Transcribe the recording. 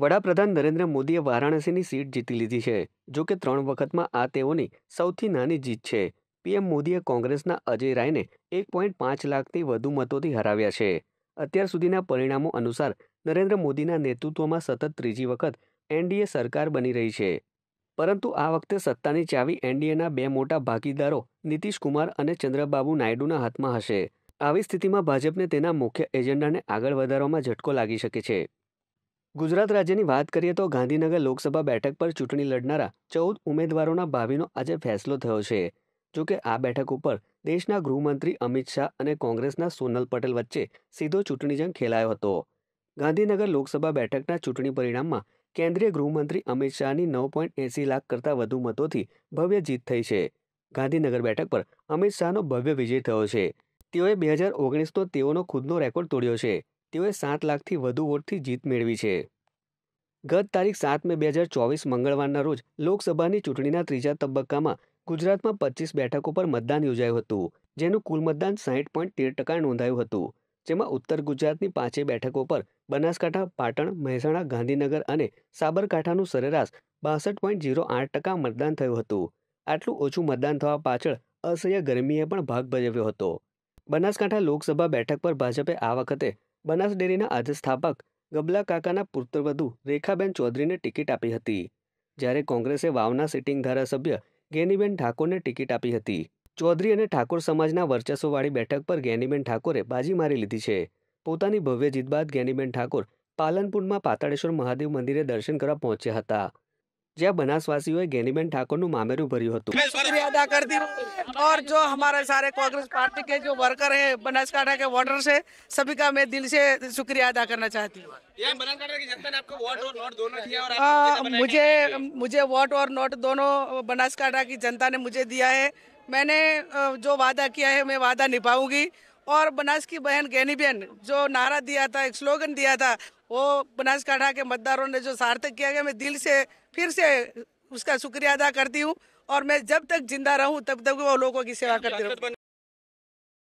વડાપ્રધાન નરેન્દ્ર મોદીએ વારાણસીની સીટ જીતી લીધી છે. જો કે 3 વખતમાં આ તેઓની સૌથી નાની જીત છે. પીએમ મોદીએ કોંગ્રેસના અજય રાયને 1.5 લાખથી વધુ મતોથી હરાવ્યા છે. અત્યાર સુધીના પરિણામો અનુસાર નરેન્દ્ર મોદીના નેતૃત્વમાં સતત ત્રીજી વખત એનડીએ સરકાર બની રહી છે. પરંતુ આ વખતે સત્તાની ચાવી એનડીએના 2 મોટા ભાગીદારો નીતિશ કુમાર અને ચંદ્રબાબુ નાયડુના હાથમાં હશે. આવી સ્થિતિમાં ભાજપને તેના મુખ્ય એજન્ડાને આગળ વધારવામાં ઝટકો લાગી શકે છે. ગુજરાત રાજ્યની વાત કરીએ તો ગાંધીનગર લોકસભા બેઠક પર ચૂંટણી લડનારા 14 ઉમેદવારોના ભાવિનો આજે ફેસલો થયો છે. જોકે આ બેઠક ઉપર દેશના ગૃહમંત્રી અમિત શાહ અને કોંગ્રેસના સોનલ પટેલ વચ્ચે સીધો ચૂંટણી જંગ ખેલાયો હતો. ગાંધીનગર લોકસભા બેઠકના ચૂંટણી પરિણામમાં કેન્દ્રીય ગૃહમંત્રી અમિત શાહની 9.80 લાખ કરતાં વધુ મતોથી ભવ્ય જીત થઈ છે. ગાંધીનગર બેઠક પર અમિત શાહનો ભવ્ય વિજય થયો છે. તેઓએ 2019નો તેઓનો ખુદનો રેકોર્ડ તોડ્યો છે. તેઓએ 7 લાખથી વધુ વોટથી જીત મેળવી છે. ગત તારીખ 7 મે 2024 મંગળવારના રોજ લોકસભાની ચૂંટણીના ત્રીજા તબક્કામાં ગુજરાતમાં 25 બેઠકો પર મતદાન યોજાયું હતું, જેનું કુલ મતદાન 60.13% નોંધાયું હતું. જેમાં ઉત્તર ગુજરાતની 5 બેઠકો પર બનાસકાંઠા, પાટણ, મહેસાણા, ગાંધીનગર અને સાબરકાંઠાનું સરેરાશ 62.08% મતદાન થયું હતું. આટલું ઓછું મતદાન થવા પાછળ અસહ્ય ગરમીએ પણ ભાગ ભજવ્યો હતો. બનાસકાંઠા લોકસભા બેઠક પર ભાજપે આ વખતે બનાસ ડેરીના અધિસ્થાપક ગબલા કાકાના પુત્રવધુ રેખાબેન ચૌધરીને ટિકિટ આપી હતી, જ્યારે કોંગ્રેસે વાવના સિટિંગ ધારાસભ્ય ગેનીબેન ઠાકોરને ટિકિટ આપી હતી. ચૌધરી અને ઠાકોર સમાજના વર્ચસ્વવાળી બેઠક પર ગેનીબેન ઠાકોરે બાજી મારી લીધી છે. પોતાની ભવ્ય જીત બાદ ગેનીબેન ઠાકોર પાલનપુરમાં પાતાળેશ્વર મહાદેવ મંદિરે દર્શન કરવા પહોંચ્યા હતા, જ્યાં બનાसवासियों गैनीबेन ठाकुर નું મામેરું ભર્યું હતું. मैं शुक्रिया अदा करती हूँ और जो हमारे सारे कांग्रेस पार्टी के जो वर्कर हैं, बनासकांठा के वोटर्स हैं, सभी का मैं दिल से शुक्रिया अदा करना चाहती हूँ. बनासकांठा की जनता ने आपको वोट और नोट दोनों दिया और मुझे वोट और नोट दोनों बनासकांठा की जनता ने मुझे दिया है. मैंने जो वादा किया है मैं वादा निभाऊंगी और बनास की बहन गैनीबेन जो नारा दिया था, एक स्लोगन दिया था, वो बनासकांठा के मतदारों ने जो सार्थक किया गया, मैं दिल से फिर से उसका शुक्रिया अदा करती हूँ और मैं जब तक जिंदा रहूँ तब तक वो लोगों की सेवा करती रहूँ.